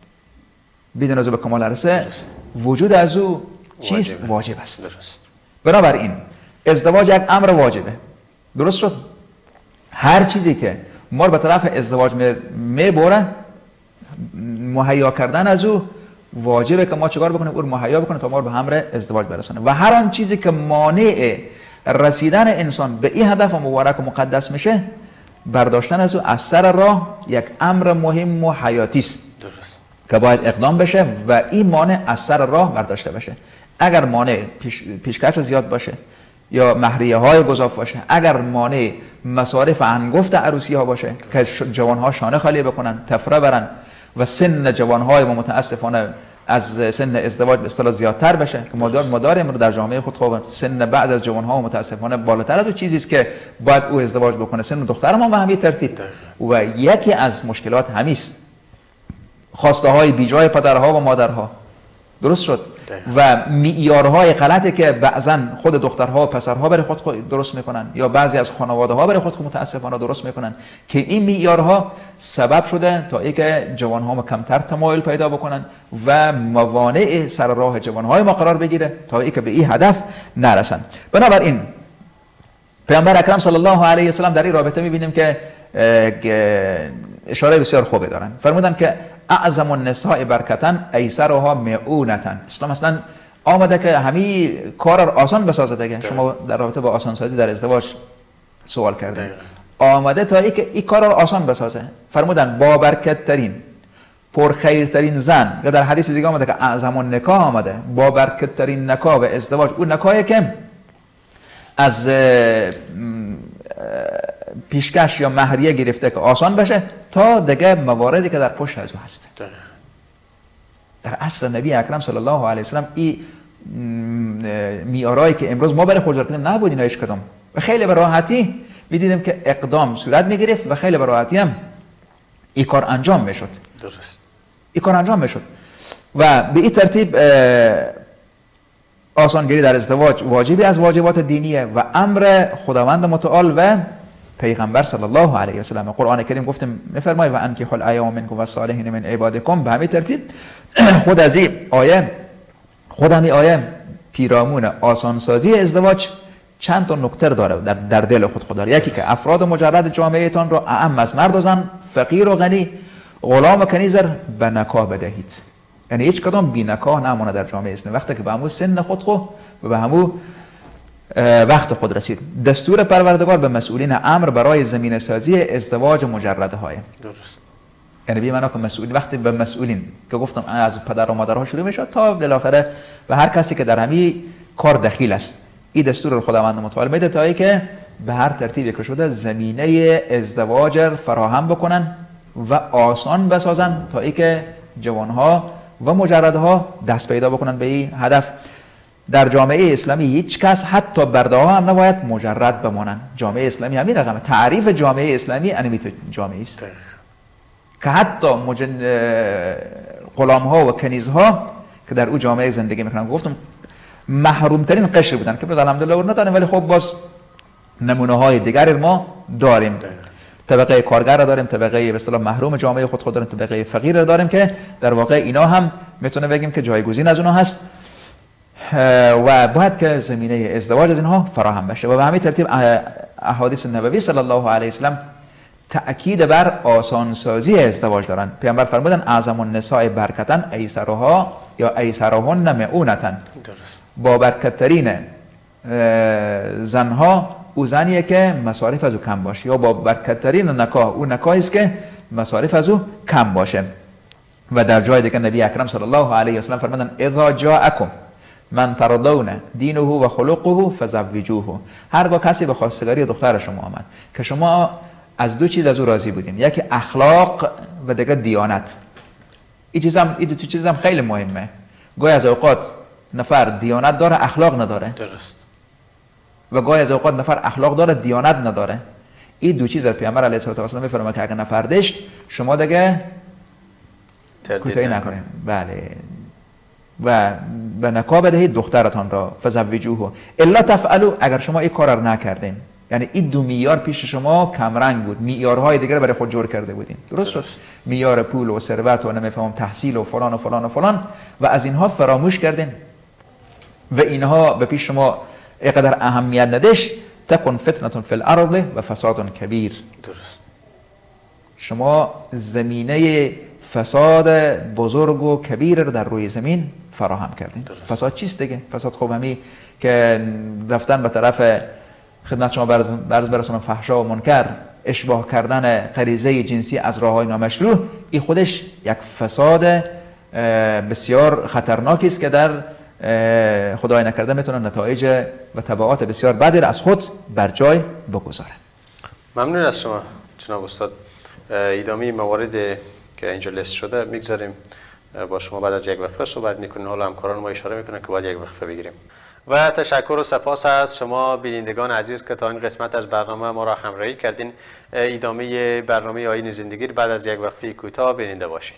وجود از او چیست؟ واجب است. بنابراین ازدواج یک امر واجبه. درست شد؟ هر چیزی که ما به طرف ازدواج میبره، مهیا کردن از او واجبه که ما چیکار بکنیم؟ او مهیا بکنیم تا ما به امر ازدواج برسونه. و هر آن چیزی که مانع رسیدن انسان به این هدف مبارک و مقدس میشه، برداشتن از او از سر راه یک امر مهم و حیاتی است که باید اقدام بشه و این مانع از سر راه برداشته بشه. اگر مانع پیشکش زیاد باشه یا مهریه های گزاف باشه، اگر مانع مصارف هنگفت عروسی ها باشه که جوان ها شانه خالی بکنن، تفره برن و سن جوان های ما متاسفانه از سن ازدواج به اصطلاح زیادتر بشه که ما داریم در جامعه خود خوب سن بعض از جوان ها متاسفانه بالاتر از اون چیزی است که باید او ازدواج بکنه. سن دختر ما به همین ترتیب. و یکی از مشکلات همیست خواسته های بیجای پدرها و مادرها. درست شد؟ و معیارهای غلطی که بعضا خود دخترها و پسرها برای خود درست میکنن یا بعضی از خانواده ها برای خود متاسفانه درست میکنن که این معیارها سبب شده تا اینکه جوان ها ما کمتر تمایل پیدا بکنن و موانع سر راه جوان های ما قرار بگیره تا اینکه به این هدف نرسن. بنابراین پیامبر اکرم صلی الله علیه و سلم در این رابطه میبینیم که اشاره بسیار خوبی دارن. فرمودن که اعظم النساء برکتا ایسرها معونتا. اسلام اصلا آمده که همین کار را آسان بسازه دیگه. شما در رابطه با آسان سازی در ازدواج سوال کردین. آمده تا اینکه این کار را آسان بسازه. فرمودن با برکت ترین، پرخیرترین زن، یا در حدیث دیگه آمده که اعظم النکاح آمده، با برکت ترین نکاح و ازدواج اون نکاحی که از پیشکش یا مهریه گرفته که آسان بشه تا دیگه مواردی که در پشت از او هست. در اصل نبی اکرم صلی الله علیه و سلم این میارایی که امروز ما برای خود کنیم نبود اینا هیچ کدام. و خیلی به راحتی می‌دیدیم که اقدام صورت می‌گرفت و خیلی به راحتی هم این کار انجام میشد. درست. این کار انجام میشد. و به این ترتیب آسانگری در ازدواج واجبی از واجبات دینیه و امر خداوند متعال و پیغمبر صلی الله علیه و سلم. قرآن کریم گفتیم میفرماید و انکحوا الایام منکم والصالحین من عبادکم. به همین ترتیب خود از این آیه پیرامون آسانسازی ازدواج چند تا نکته داره در دل خود خدا. یکی که افراد مجرد جامعه تان را اعم از مرد و زن، فقیر و غنی، غلام و کنیزر به نکاح بدهید. یعنی هیچ کدام بی نکاح نمونه در جامعه اسلامی وقتی که به همون سن خود و به همون وقت خود رسید. دستور پروردگار به مسئولین امر برای زمینه سازی ازدواج مجرده های. درست. یعنی به معنی که مسئولین وقتی به مسئولین که گفتم از پدر و مادرها شروع میشه تا بالاخره و هر کسی که در همین کار دخیل است، این دستور رو خداوند متعال میده تا اینکه به هر ترتیبی که شده زمینه ازدواج فراهم بکنن و آسان بسازن تا اینکه جوانها و مجردها دست پیدا بکنن به این هدف. در جامعه اسلامی هیچ کس حتی برده ها هم نباید مجرد بمانند. جامعه اسلامی همین رقمه. تعریف جامعه اسلامی انمیت جامعه است که حتی غلام ها و کنیز ها که در او جامعه زندگی میکنن، گفتم محروم ترین قشر بودن که الحمدلله نداریم، ولی خب باز نمونه های دیگر ما داریم. طبقه کارگر را داریم، طبقه به اصطلاح محروم جامعه خود داریم، طبقه فقیر را داریم که در واقع اینا هم میتونه بگیم که جایگزین از اونها هست و باید که زمینه ازدواج از اینها فراهم بشه. و به همین ترتیب احادیث نبوی صلی الله علیه و سلم تأکید بر آسانسازی ازدواج دارن. پیامبر فرمودن اعظم النساء برکتن ایسرها یا ایسرهن مؤونتن. با برکت‌ترین زنها او زنیه که مصارف از او کم باشه، یا با برکت‌ترین نکاح او نکاحی است که مصارف از او کم باشه. و در جای دیگه نبی اکرم صلی الله علیه و سلم فرمودن اذا جاءکم من ترضون دینه و خلقه فزوجوه. هرگاه کسی به خواستگاری دختر شما آمد که شما از دو چیز از او راضی بودین، یکی اخلاق و دیگه دیانت. این دو چیز هم خیلی مهمه. گاهی از اوقات نفر دیانت داره اخلاق نداره، درست، و گاهی از اوقات نفر اخلاق داره دیانت نداره. این دو چیز پیامبر علیه الصلوة و السلام میفرمایند که اگه نفر داشت شما دیگه کوتاهی نکنید. بله، و به نکاح بدهید دخترتان را فزوجوه الا تفعلوا. اگر شما این کار را نکردین، یعنی این دو معیار پیش شما کمرنگ بود، معیارهای دیگه برای خود جور کرده بودین، درست شد؟ معیار پول و ثروت و نمیفهمم تحصیل و فلان و فلان و فلان، و از اینها فراموش کردین و اینها به پیش شما اینقدر اهمیت نداشت. تکن فتنه فی الارض و فساد کبیر. درست. شما زمینه فساد بزرگ و کبیر رو در روی زمین فراهم کردین. فساد چیست دیگه؟ فساد خب همی که رفتن به طرف خدمت شما برز برسانم فحشا و منکر، اشباه کردن غریزه جنسی از راه‌های نامشروع، این خودش یک فساد بسیار خطرناکی است که در خدای نکرده میتونه نتایج و تبعات بسیار بدی را از خود بر جای بگذاره. ممنون از شما جناب استاد. ادامه مواردی که اینجا لیست شده میگذاریم با شما بعد از یک وقفه صحبت میکنیم. حالا همکاران ما اشاره میکنن که باید یک وقفه بگیریم. و تشکر و سپاس از شما بینندگان عزیز که تا این قسمت از برنامه ما را همراهی کردین. ادامه برنامه آیین زندگی بعد از یک وقفه کوتاه بیننده باشید.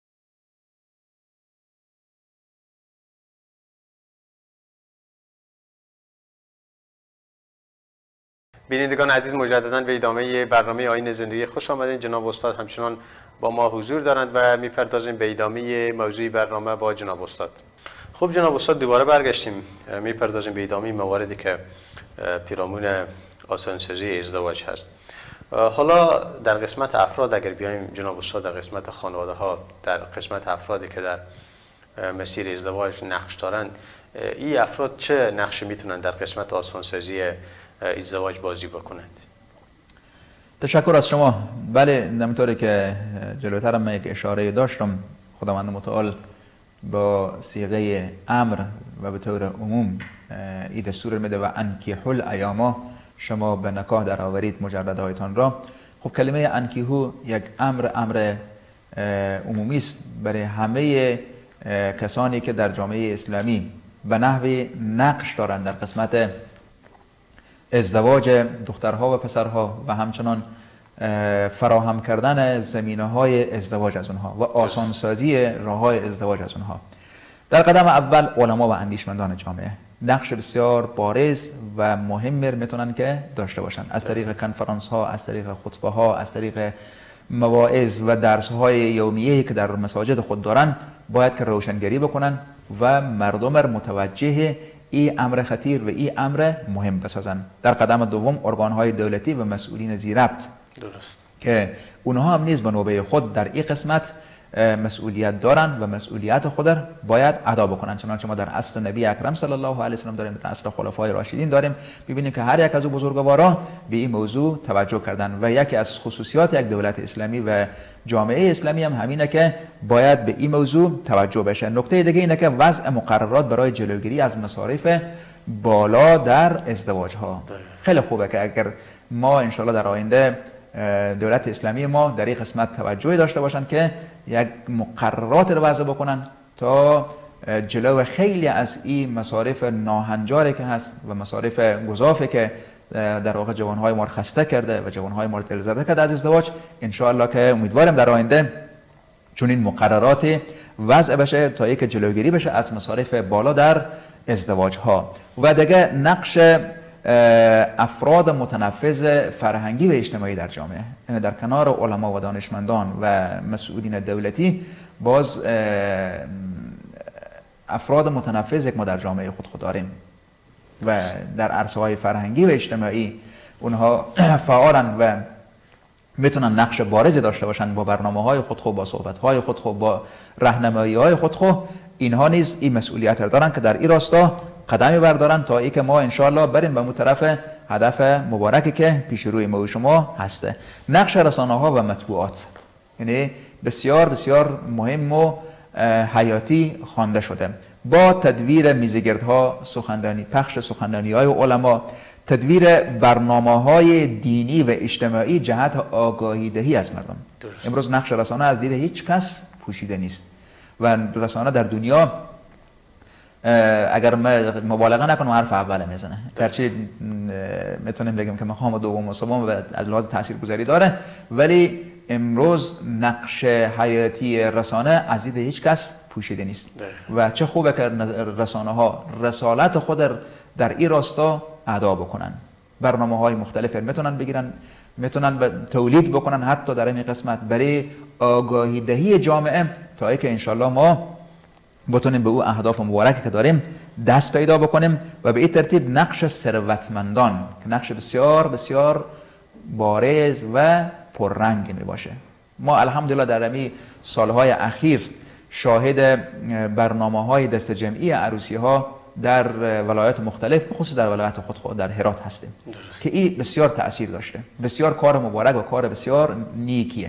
بینندگان عزیز مجددا به ادامه برنامه آیین زندگی خوش آمدین. جناب استاد همچنان با ما حضور دارند و میپردازیم به ادامه موضوع برنامه با جناب استاد. خب جناب استاد دوباره برگشتیم، میپردازیم به ادامه مواردی که پیرامون آسانسازی ازدواج هست. حالا در قسمت افراد اگر بیایم جناب استاد، در قسمت خانواده ها، در قسمت افرادی که در مسیر ازدواج نقش دارند، این افراد چه نقشی میتونن در قسمت آسانسازی ازدواج بازی بکنند؟ تشکر از شما. بله، همونطوری که جلوتر من یک اشاره داشتم، خداوند متعال با صیغه امر و به طور عموم این دستور میده و انکیحوا الایاما، شما به نکاح در آورید مجردهایتان را. خب کلمه انکیحو یک امر عمومی است برای همه کسانی که در جامعه اسلامی به نحوی نقش دارند در قسمت ازدواج دخترها و پسرها و همچنان فراهم کردن زمینه‌های ازدواج از اونها و آسانسازی راه‌های ازدواج از اونها. در قدم اول علما و اندیشمندان جامعه نقش بسیار بارز و مهمی میتونن که داشته باشن، از طریق کنفرانس ها، از طریق خطبه ها، از طریق مواعظ و درس های یومیه‌ای که در مساجد خود دارن، باید که روشنگری بکنن و مردم را متوجه این امر خطیر و این امر مهم بسازن. در قدم دوم ارگان‌های دولتی و مسئولین ذی ربط، درست، که اونها هم نیز به نوبه خود در این قسمت مسئولیت دارن و مسئولیت خود را باید ادا بکنن. چنانچه ما در عصر نبی اکرم صلی الله علیه و سلم داریم، در عصر خلفای راشدین داریم، ببینیم که هر یک از بزرگواران به این موضوع توجه کردن و یکی از خصوصیات یک دولت اسلامی و جامعه اسلامی هم همینه که باید به این موضوع توجه بشه. نکته دیگه اینه که وضع مقررات برای جلوگیری از مصارف بالا در ازدواج ها. خیلی خوبه که اگر ما انشالله در آینده دولت اسلامی ما در این قسمت توجهی داشته باشن که یک مقررات رو وضع بکنن تا جلو خیلی از این مصارف ناهنجاری که هست و مصارف گزافی که در واقع جوانهای ما خسته کرده و جوانهای ما دل زده کرده از ازدواج، ان شاء الله که امیدوارم در آینده چون این مقررات وضع بشه تا اینکه جلوگیری بشه از مصارف بالا در ازدواج ها. و دیگه نقش افراد متنفذ فرهنگی و اجتماعی در جامعه، یعنی در کنار علما و دانشمندان و مسئولین دولتی باز افراد متنفذ که ما در جامعه خود داریم و در عرصه های فرهنگی و اجتماعی اونها فعالن و میتونن نقش بارزی داشته باشن با برنامه های خود، با صحبت های خود، با راهنمایی های خود. اینها نیز این مسئولیت رو دارن که در این راستا قدمی بردارن تا ای که ما انشاءالله بریم به اون طرف هدف مبارکی که پیش روی ما و شما هسته. نقش رسانه ها و مطبوعات یعنی بسیار بسیار مهم و حیاتی خوانده شده. با تدویر میزگردها سخنرانی، پخش سخنرانی های علما، تدویر برنامه‌های دینی و اجتماعی جهت آگاهی دهی از مردم. امروز نقش رسانه از دید هیچ کس پوشیده نیست و رسانه در دنیا اگر مبالغه نکنم حرف اول میزنه، گرچه میتونیم بگیم که مقام دوم و سوم و از لحاظ تاثیرگذاری داره، ولی امروز نقش حیاتی رسانه از دید هیچ کس پوشیده نیست و چه خوبه که رسانه ها رسالت خود در این راستا ادا بکنن. برنامه های مختلف میتونن بگیرن، میتونن تولید بکنن حتی در این قسمت برای آگاهی دهی جامعه تا اینکه انشالله ما بتونیم به او اهداف مبارکی که داریم دست پیدا بکنیم و به این ترتیب نقش ثروتمندان که نقش بسیار بسیار بارز و پررنگ می باشه. ما الحمدلله در همین سالهای اخیر شاهد برنامه‌های دست جمعی عروسی ها در ولایات مختلف خصوص در ولایت خود در هرات هستیم که این بسیار تأثیر داشته، بسیار کار مبارک و کار بسیار نیکیه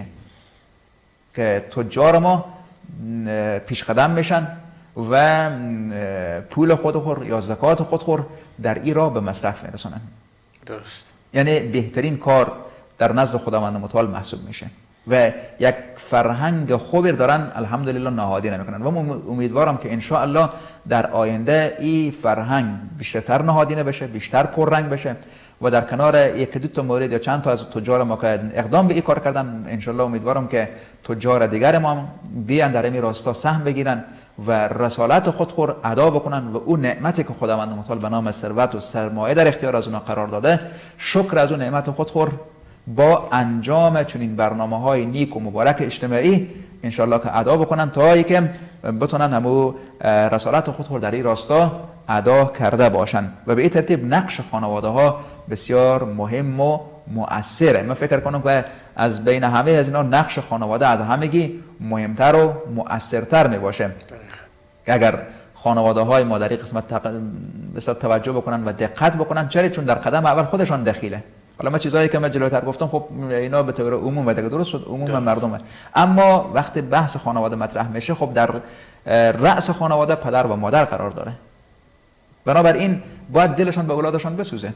که تجار ما پیش قدم میشن و پول خود یا زکات خود در این راه به مصرف میرسونن. درست. یعنی بهترین کار در نزد خداوند متعال محسوب میشه و یک فرهنگ خوبی دارن الحمدلله نهادینه میکنن و امیدوارم که ان شاء الله در آینده این فرهنگ بیشتر نهادینه بشه، بیشتر پررنگ بشه و در کنار یک دو تا مورد یا چند تا از تجار ما که اقدام به این کار کردن ان شاء الله امیدوارم که تجار دیگر ما بیان در این راستا سهم بگیرن و رسالت خود ادا بکنن و اون نعمتی که خداوند متعال به نام ثروت و سرمایه در اختیار از اونها قرار داده، شکر از اون نعمت خود با انجام چنین برنامه‌های نیک و مبارک اجتماعی انشالله که ادا بکنن تا اینکه بتونن همو رسالت خود در این راستا ادا کرده باشن و به این ترتیب نقش خانواده ها بسیار مهم و مؤثره. من فکر کنم که از بین همه از اینا نقش خانواده از همگی مهمتر و مؤثرتر می باشه. اگر خانواده های ما در این قسمت توجه بکنن و دقت بکنن، چون در قدم اول خودشان دخیله. حالا ما چیزایی که من جلوتر گفتم خب اینا به طور عموم دیگه درست شد، عموم مردمه، اما وقتی بحث خانواده مطرح میشه خب در رأس خانواده پدر و مادر قرار داره، بنابراین باید دلشان به اولادشان بسوزه.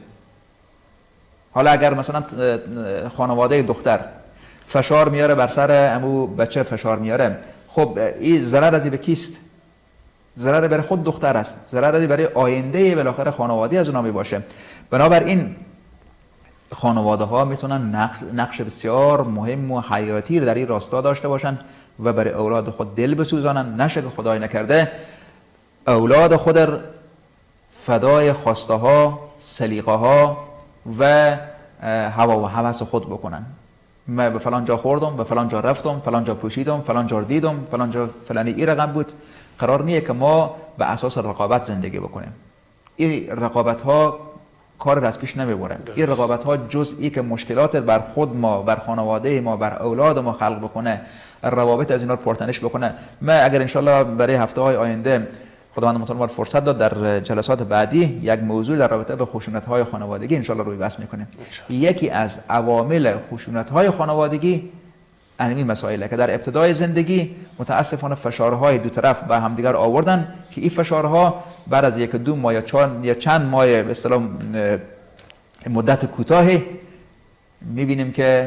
حالا اگر مثلا خانواده دختر فشار میاره بر سر عمو بچه فشار میاره، خب این ضرر از این به کیست؟ ضرر برای خود دختر است، ضرر برای آینده بالاخره خانواده از اونها می باشه. بنابراین خانواده ها میتونن نقش بسیار مهم و حیاتی در این راستا داشته باشن و برای اولاد خود دل بسوزانن، نشه که خدای نکرده اولاد خود فدای خواسته ها، سلیقه ها و هوا و هوس خود بکنن. من به فلان جا خوردم، به فلان جا رفتم، فلان جا پوشیدم، فلان جا دیدم، فلان جا فلانی این رقم بود. قرار نیه که ما به اساس رقابت زندگی بکنیم. این رقابت ها کار را از پیش نمیبره. این رقابت ها جزئی که مشکلات بر خود ما، بر خانواده ما، بر اولاد ما خلق بکنه، روابط از اینا رو پرتنش بکنه. من اگر انشالله برای هفته های آینده خداوند متعال فرصت داد در جلسات بعدی یک موضوع در رابطه به خشونت های خانوادگی انشالله روی بحث میکنیم. یکی از عوامل خشونت های خانوادگی این مسائله که در ابتدای زندگی متاسفانه فشارهای دو طرف به همدیگر آوردن که این فشارها بعد از یک دو ماه یا چند ماه به اصطلاح مدت کوتاهی میبینیم که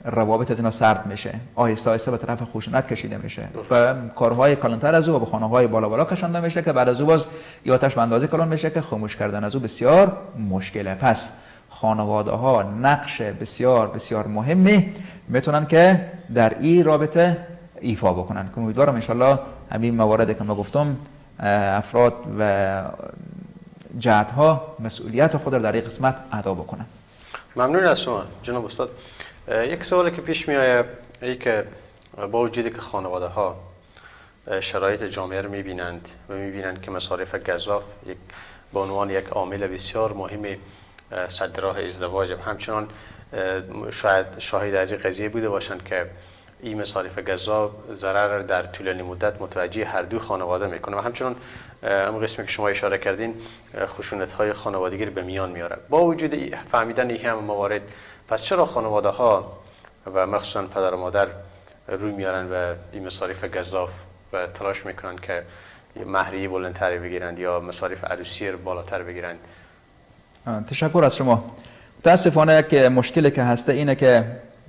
روابط از اینا سرد میشه، آهسته آهسته به طرف خشونت کشیده میشه و کارهای کلانتر از او و به خانه‌های بالا بالا کشانده میشه که بعد از او باز یا آتش به اندازه کلان میشه که خاموش کردن از او بسیار مشکله. پس خانواده ها نقش بسیار بسیار مهمی میتونن که در این رابطه ایفا بکنن که امیدوارم انشالله همین مواردی که ما گفتم افراد و جهت‌ها مسئولیت خود را در این قسمت ادا بکنن. ممنون از شما جناب استاد. یک سوالی که پیش میآید ای که با وجودی که خانواده ها شرایط جامعه رو میبینند و میبینند که مصارف گزاف به عنوان یک عامل بسیار مهم سد راه ازدواج، همچنان شاید شاهد از این قضیه بوده باشند که این مصارف گزاف ضرر در طولانی مدت متوجه هر دو خانواده میکنه و همچنان اون قسمی که شما اشاره کردین خشونت های خانوادگی رو به میان میاره. با وجود فهمیدن این هم موارد، پس چرا خانواده ها و مخصوصا پدر و مادر روی میارن و این مصارف گزاف و تلاش میکنن که مهریه بلندتر بگیرند یا مصارف عروسی رو بالاتر بگیرند؟ تشکر از شما. متاسفانه که مشکلی که هسته اینه که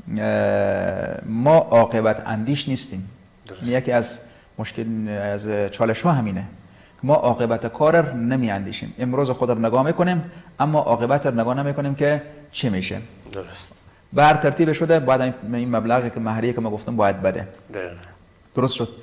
ما عاقبت اندیش نیستیم. یکی از چالش ها همینه، ما عاقبت کار رو نمی اندیشیم. امروز خود رو نگاه میکنیم اما عاقبت رو نگاه نمی کنیم که چه میشه. درست. بر ترتیب شده باید این مبلغی که مهریه که ما گفتم باید بده. درست شد.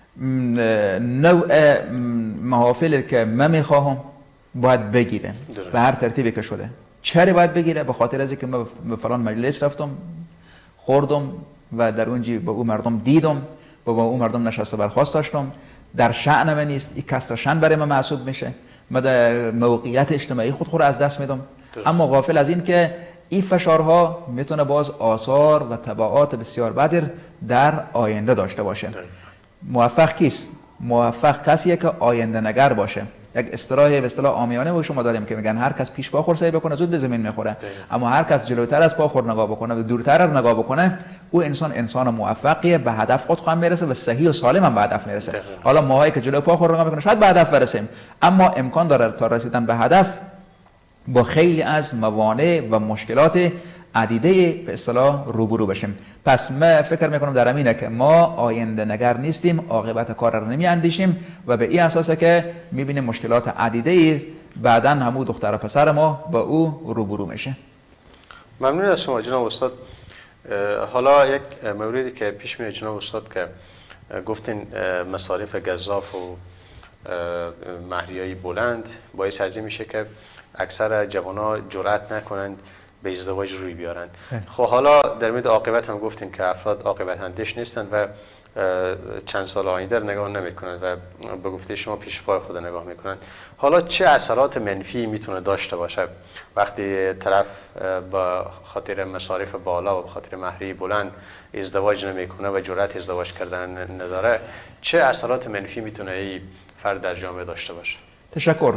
نوع محافلی که من میخواهم باید بگیره به هر ترتیبی که شده. چرا باید بگیره؟ به خاطر از اینکه من به فلان مجلس رفتم، خوردم و در اونجا با او مردم دیدم، با او مردم نشست و برخاست داشتم، در شأن من نیست، این کسر شأن برای من محسوب میشه، من در موقعیت اجتماعی خود از دست میدم. اما غافل از این که این فشارها میتونه باز آثار و تبعات بسیار بدی در آینده داشته باشه. موفق کیست؟ موفق کسیه که آینده نگر باشه. یک اصطلاح به اصطلاح عامیانه و شما داریم که میگن هر کس پیش پا خور سعی بکنه زود به زمین میخوره، اما هر کس جلوتر از پا خور نگاه بکنه و دورتر رو نگاه بکنه او انسان موفقیه، به هدف خود خواهم میرسه و صحیح و سالم هم به هدف میرسه. حالا ماهایی که جلو پا خور نگاه میکنه شاید به هدف برسیم، اما امکان داره تا رسیدن به هدف با خیلی از موانع و مشکلات عدیده به اصطلاح روبرو بشیم. پس من فکر میکنم در همینه که ما آینده نگر نیستیم، عاقبت کار رو نمی اندیشیم و به این اساسه که میبینیم مشکلات عدیده بعداً همون دختر و پسر ما با او روبرو میشه. ممنون از شما جناب استاد. حالا یک موردی که پیش میاد جناب استاد که گفتین مصارف گزاف و مهریه‌های بلند باعث از این میشه که اکثر جوان‌ها جرأت نکنند به ازدواج روی بیارن. خب حالا در مورد عاقبت هم گفتین که افراد عاقبت اندیش نیستند و چند سال آینده رو نگاه نمی‌کنند و به گفته شما پیش پای خود نگاه می‌کنند. حالا چه اثرات منفی میتونه داشته باشه وقتی طرف با خاطر مصارف بالا و به خاطر مهریه بلند ازدواج نمی‌کنه و جرأت ازدواج کردن نداره؟ چه اثرات منفی میتونه این فرد در جامعه داشته باشه؟ تشکر.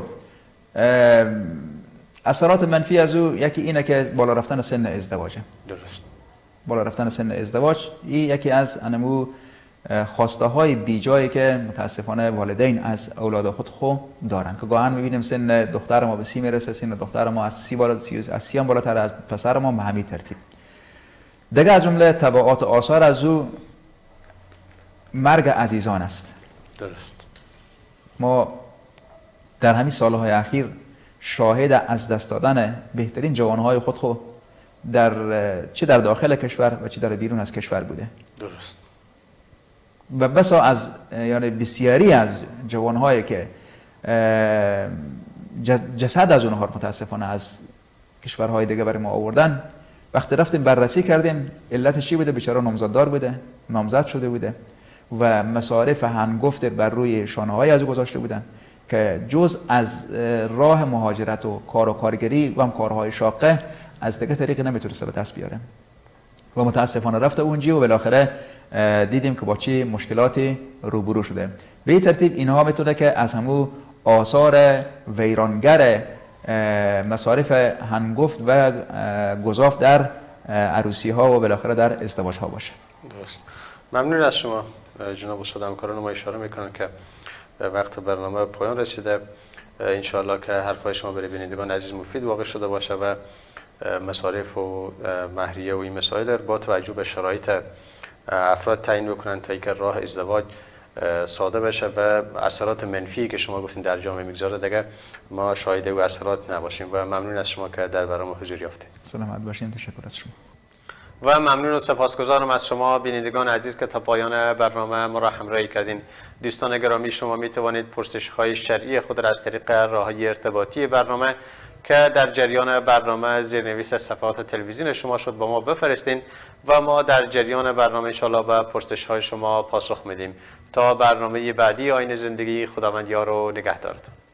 اثرات منفی از او یکی اینه که بالا رفتن سن ازدواجه. درست. بالا رفتن سن ازدواج این یکی از انمو خواسته های بی جایی که متاسفانه والدین از اولاد خود دارن که گاهن میبینیم سن دختر ما به 30 میرسه، سن دختر ما از 30 هم بالاتر، از پسر ما به همین ترتیب. دیگه از جمله تبعات آثار از او مرگ عزیزان است. درست. ما در همین سالهای اخیر شاهد از دست دادن بهترین جوانهای خود چه در داخل کشور و چه در بیرون از کشور بوده. درست. و بسا از یعنی بسیاری از جوانهایی که جسد از اونها متاسفانه از کشورهای دیگه برای ما آوردن، وقتی رفتیم بررسی کردیم علتش چی بوده؟ بیچاره نامزددار بوده، نامزد شده بوده و مصارف هنگفت بر روی شانه‌های از او گذاشته بودن که جز از راه مهاجرت و کار و کارگری و هم کارهای شاقه از دیگه طریقی نمیتونسته به دست بیاره و متاسفانه رفته اونجا و بالاخره دیدیم که با چه مشکلاتی روبرو شده. به این ترتیب اینها میتونه که از همون آثار ویرانگر مصارف هنگفت و گزاف در عروسی ها و بالاخره در ازدواج ها باشه. درست. ممنون از شما جناب استاد. همکاران ما اشاره میکنن که وقت برنامه پایان رسیده. انشاءالله که حرفای شما برای بینندگان عزیز مفید واقع شده باشه و مصارف و مهریه و این مسائل با توجه به شرایط افراد تعیین بکنن تا اینکه راه ازدواج ساده بشه و اثرات منفی که شما گفتین در جامعه میگذاره دیگه ما شاهد او اثرات نباشیم. و ممنون از شما که در برنامه حضور یافتید. سلامت باشین. تشکر از شما. و ممنون و سپاسگزارم از شما بینندگان عزیز که تا پایان برنامه ما را همراهی کردین. دوستان گرامی، شما می توانید پرسش‌های شرعی خود را از طریق راه‌های ارتباطی برنامه که در جریان برنامه زیرنویس صفحات تلویزیون شما شد با ما بفرستین و ما در جریان برنامه انشاءالله به پرسش‌های شما پاسخ میدیم. تا برنامه بعدی آیین زندگی، خداوند یار و نگهدارتون.